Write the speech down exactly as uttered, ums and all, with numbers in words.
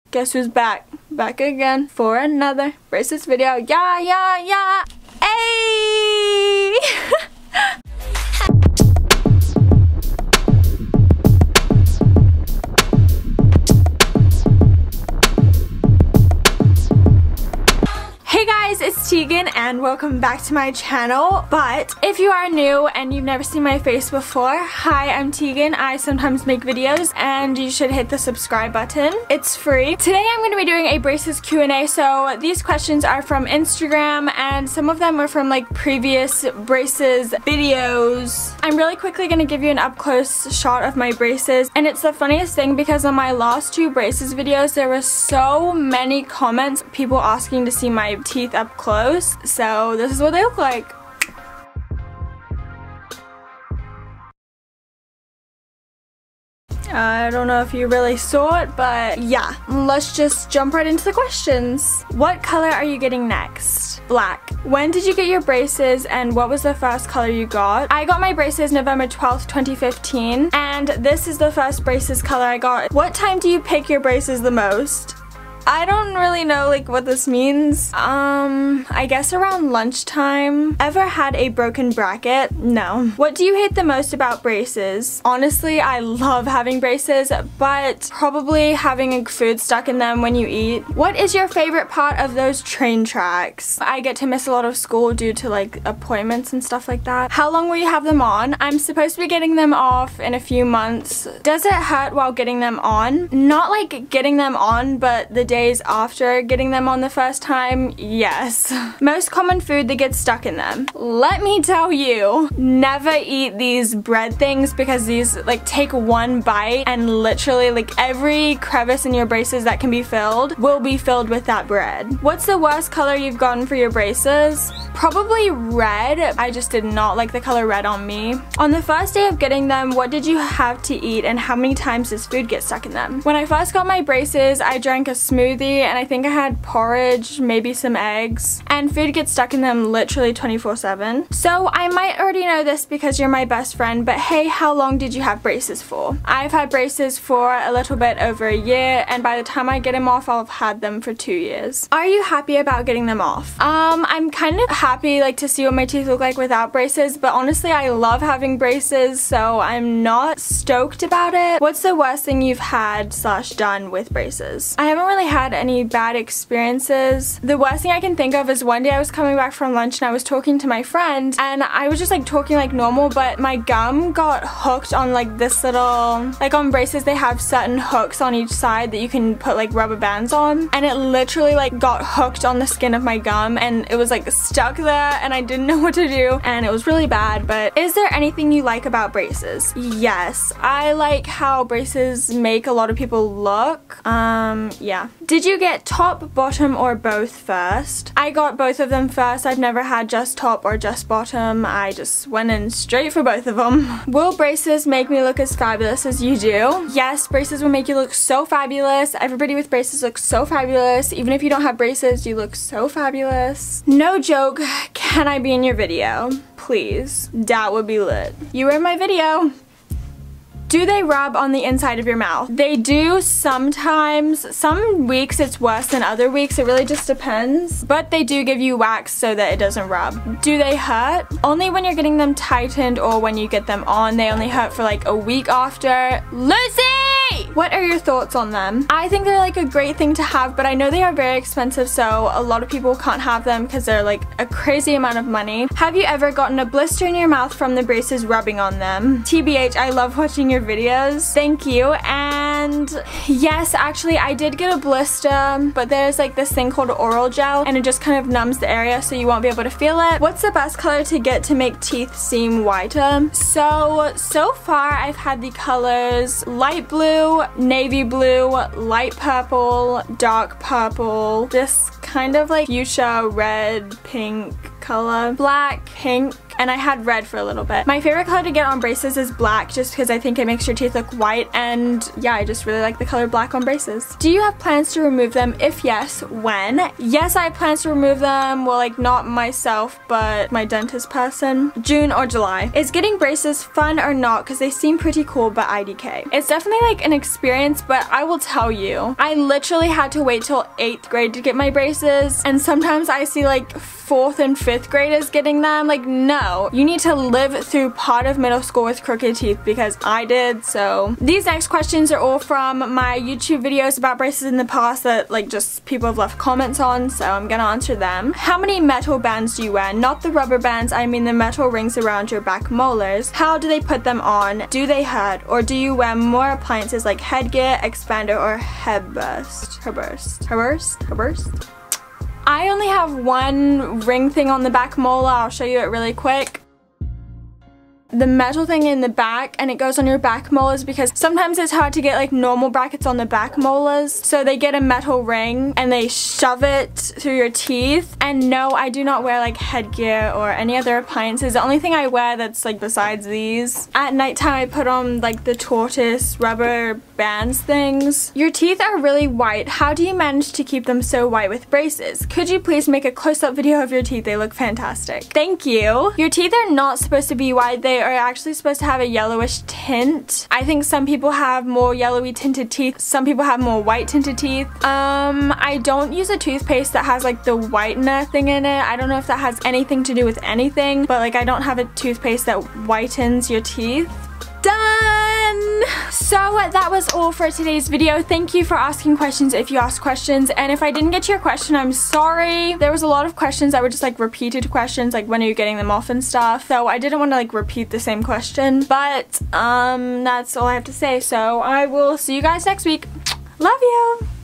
Guess who's back? Back again for another braces video. Yeah, yeah, yeah. Hey! Hey guys, it's Tegan and welcome back to my channel. But if you are new and you've never seen my face before, hi, I'm Tegan. I sometimes make videos and you should hit the subscribe button. It's free. Today I'm going to be doing a braces Q and A. So these questions are from Instagram and some of them are from like previous braces videos. I'm really quickly going to give you an up close shot of my braces, and it's the funniest thing because on my last two braces videos there were so many comments, people asking to see my teeth up close, so this is what they look like. I don't know if you really saw it, but yeah, let's just jump right into the questions. What color are you getting next? Black. When did you get your braces and what was the first color you got? I got my braces November twelfth, twenty fifteen, and this is the first braces color I got. What time do you pick your braces the most? I don't really know like what this means. Um, I guess around lunchtime. Ever had a broken bracket? No. What do you hate the most about braces? Honestly, I love having braces, but probably having food stuck in them when you eat. What is your favorite part of those train tracks? I get to miss a lot of school due to like appointments and stuff like that. How long will you have them on? I'm supposed to be getting them off in a few months. Does it hurt while getting them on? Not like getting them on, but the day days after getting them on the first time, yes. Most common food that gets stuck in them. Let me tell you, never eat these bread things because these like take one bite and literally like every crevice in your braces that can be filled will be filled with that bread. What's the worst color you've gotten for your braces? Probably red. I just did not like the color red on me. On the first day of getting them, what did you have to eat and how many times does food get stuck in them? When I first got my braces, I drank a smoothie and I think I had porridge, maybe some eggs, and food gets stuck in them literally twenty-four seven. So I might already know this because you're my best friend, but hey, how long did you have braces for? I've had braces for a little bit over a year, and by the time I get them off, I'll have had them for two years. Are you happy about getting them off? Um, I'm kind of happy like to see what my teeth look like without braces, but honestly I love having braces, so I'm not stoked about it. What's the worst thing you've had slash done with braces? I haven't really had any bad experiences. The worst thing I can think of is one day I was coming back from lunch and I was talking to my friend and I was just like talking like normal, but my gum got hooked on like this little, like on braces they have certain hooks on each side that you can put like rubber bands on, and it literally like got hooked on the skin of my gum and it was like stuck there and I didn't know what to do and it was really bad. But is there anything you like about braces? Yes, I like how braces make a lot of people look. Um, yeah. Did you get top, bottom, or both first? I got both of them first. I've never had just top or just bottom. I just went in straight for both of them. Will braces make me look as fabulous as you do? Yes, braces will make you look so fabulous. Everybody with braces looks so fabulous. Even if you don't have braces, you look so fabulous. No joke, can I be in your video? Please. That would be lit. You were in my video. Do they rub on the inside of your mouth? They do sometimes. Some weeks it's worse than other weeks. It really just depends. But they do give you wax so that it doesn't rub. Do they hurt? Only when you're getting them tightened or when you get them on. They only hurt for like a week after. Lucy! What are your thoughts on them? I think they're like a great thing to have, but I know they are very expensive, so a lot of people can't have them because they're like a crazy amount of money. Have you ever gotten a blister in your mouth from the braces rubbing on them? T B H, I love watching your videos. Thank you. And yes, actually I did get a blister, but there's like this thing called oral gel and it just kind of numbs the area so you won't be able to feel it. What's the best color to get to make teeth seem whiter? So, so far I've had the colors light blue, navy blue, light purple, dark purple, this kind of like fuchsia, red, pink color, black, pink, and I had red for a little bit. My favorite color to get on braces is black, just because I think it makes your teeth look white, and yeah, I just really like the color black on braces. Do you have plans to remove them? If yes, when? Yes, I have plans to remove them. Well, like not myself, but my dentist person. June or July. Is getting braces fun or not? Because they seem pretty cool, but I D K. It's definitely like an experience, but I will tell you, I literally had to wait till eighth grade to get my braces, and sometimes I see like fourth and fifth graders getting them. Like, no, you need to live through part of middle school with crooked teeth, because I did. So these next questions are all from my YouTube videos about braces in the past that like just people have left comments on, so I'm gonna answer them. How many metal bands do you wear? Not the rubber bands, I mean the metal rings around your back molars. How do they put them on? Do they hurt? Or do you wear more appliances like headgear, expander, or headburst? Headburst? Headburst? Headburst? I only have one ring thing on the back molar. I'll show you it really quick. The metal thing in the back, and it goes on your back molars, because sometimes it's hard to get like normal brackets on the back molars, so they get a metal ring and they shove it through your teeth. And no, I do not wear like headgear or any other appliances. The only thing I wear that's like besides these, at nighttime I put on like the tortoise rubber bands things. Your teeth are really white. How do you manage to keep them so white with braces? Could you please make a close-up video of your teeth? They look fantastic. Thank you. Your teeth are not supposed to be white. They are actually supposed to have a yellowish tint. I think some people have more yellowy tinted teeth. Some people have more white tinted teeth. Um, I don't use a toothpaste that has like the whitener thing in it. I don't know if that has anything to do with anything, but like I don't have a toothpaste that whitens your teeth. Done! So that was all for today's video. Thank you for asking questions if you asked questions, and if I didn't get to your question, I'm sorry. There was a lot of questions that were just like repeated questions, like when are you getting them off and stuff, so I didn't want to like repeat the same question, but um that's all I have to say. So I will see you guys next week. Love you!